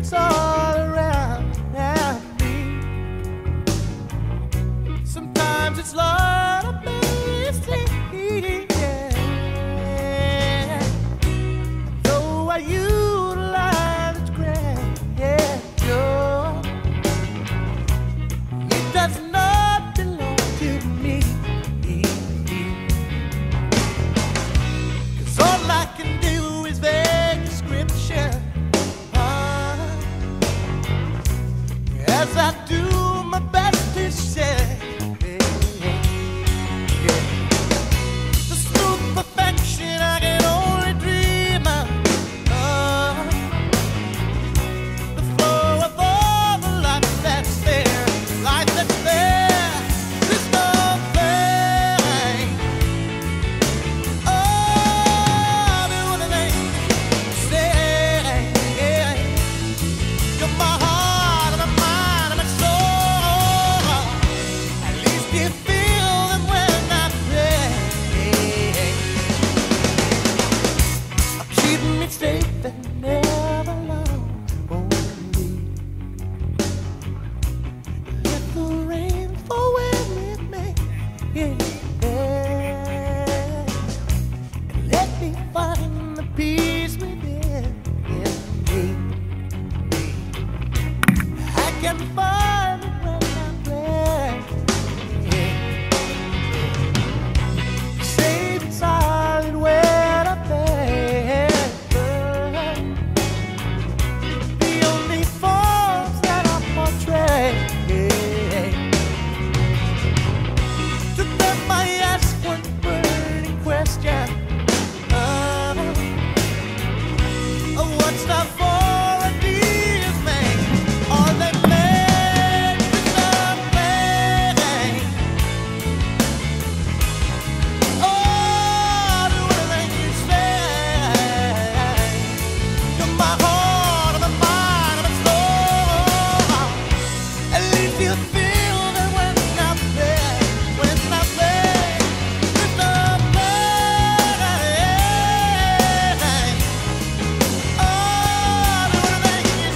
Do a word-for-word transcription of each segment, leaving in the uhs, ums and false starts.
it's all around me. Sometimes it's Lord of mercy, yeah. Though I utilize its grandeur, it does not belong to me. 'Cause all I can do is vague description, uh, as I do my best to say. The smooth perfection I can only dream of, uh, the flow of all the life that's there, life that's there, there's no thing. Oh, do anything you say. You're my heart and my mind and my soul. At least you feel them when I play. Keep me safe and never alone. Only let the rain fall with me. Yeah. And let me find the peace within me. I can find it when I pray. Safe and solid when I pray. The only forms that I portray. To them I ask one burning question. Uh, what's the for a deal's made? Are they made for something? Oh, do anything you say. You're my heart and my mind and my soul. At least you feel that when I play, when I play, there's no pain. Oh, do anything you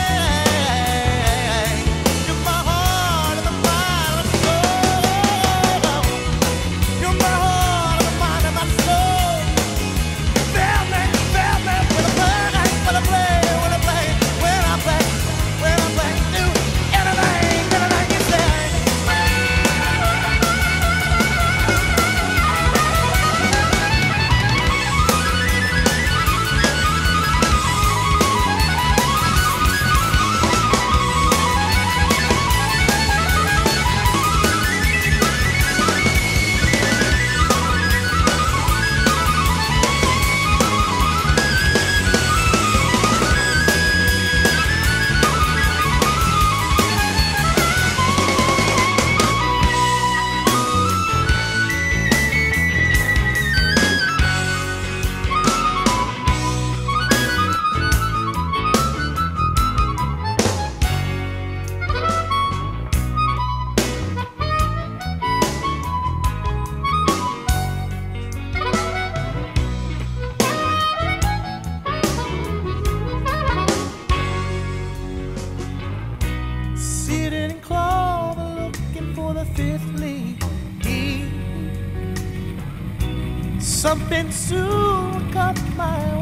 say. You're my heart and my mind and my soul. You're my heart and my mind and my soul. Feel me, feel me when I play, when I play, when I play, when I play, when I play. Do anything, anything you say. Sitting in clover looking for the fifth leaf. Something soon caught my